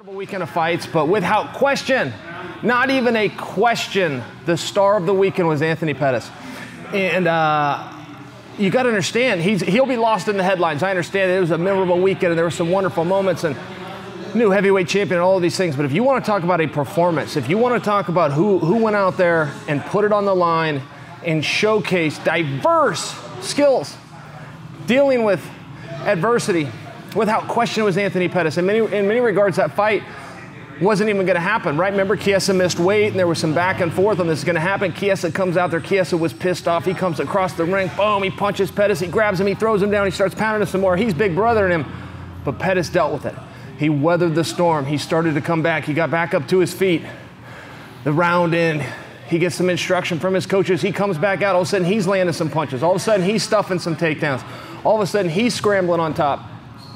Weekend of fights, but without question, not even a question, the star of the weekend was Anthony Pettis. And you got to understand, he'll be lost in the headlines. I understand it was a memorable weekend and there were some wonderful moments and new heavyweight champion and all of these things. But if you want to talk about a performance, if you want to talk about who went out there and put it on the line and showcased diverse skills dealing with adversity, without question it was Anthony Pettis. In many regards, that fight wasn't even going to happen, right? Remember, Chiesa missed weight, and there was some back and forth on this is going to happen. Chiesa comes out there. Chiesa was pissed off. He comes across the ring. Boom, he punches Pettis. He grabs him. He throws him down. He starts pounding him some more. He's big brother in him, but Pettis dealt with it. He weathered the storm. He started to come back. He got back up to his feet. The round in, he gets some instruction from his coaches. He comes back out. All of a sudden, he's landing some punches. All of a sudden, he's stuffing some takedowns. All of a sudden, he's scrambling on top.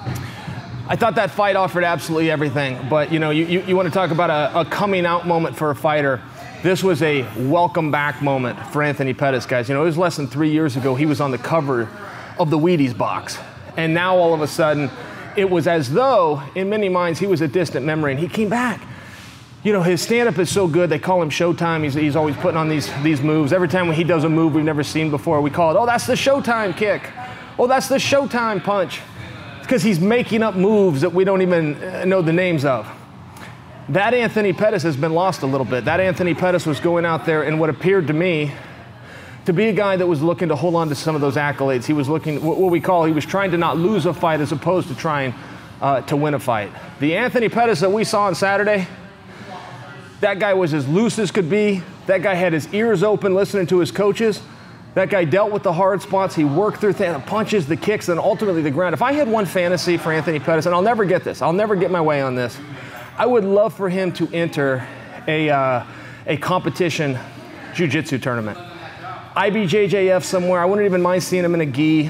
I thought that fight offered absolutely everything, but you want to talk about a coming out moment for a fighter. This was a welcome back moment for Anthony Pettis, guys. It was less than 3 years ago he was on the cover of the Wheaties box, and now all of a sudden it was as though in many minds he was a distant memory, and he came back. His stand-up is so good, they call him Showtime. He's always putting on these moves. Every time when he does a move we've never seen before, we call it, oh, that's the Showtime kick. Oh, that's the Showtime punch. Because he's making up moves that we don't even know the names of. That Anthony Pettis has been lost a little bit. That Anthony Pettis was going out there in what appeared to me to be a guy that was looking to hold on to some of those accolades. He was looking, he was trying to not lose a fight as opposed to trying to win a fight. The Anthony Pettis that we saw on Saturday, that guy was as loose as could be. That guy had his ears open listening to his coaches. That guy dealt with the hard spots. He worked through the punches, the kicks, and ultimately the ground. If I had one fantasy for Anthony Pettis, and I'll never get this, I'll never get my way on this, I would love for him to enter a competition jiu-jitsu tournament. IBJJF somewhere. I wouldn't even mind seeing him in a gi.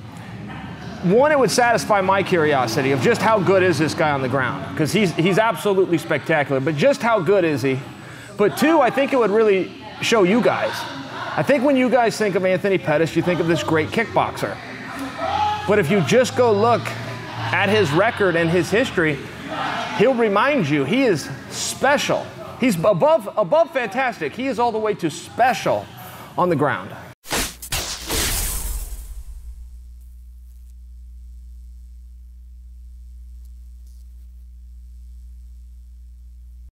One, it would satisfy my curiosity of just how good is this guy on the ground, because he's absolutely spectacular, but just how good is he? But two, I think it would really show you guys. I think when you guys think of Anthony Pettis, you think of this great kickboxer. But if you just go look at his record and his history, he'll remind you he is special. He's above fantastic. He is all the way to special on the ground.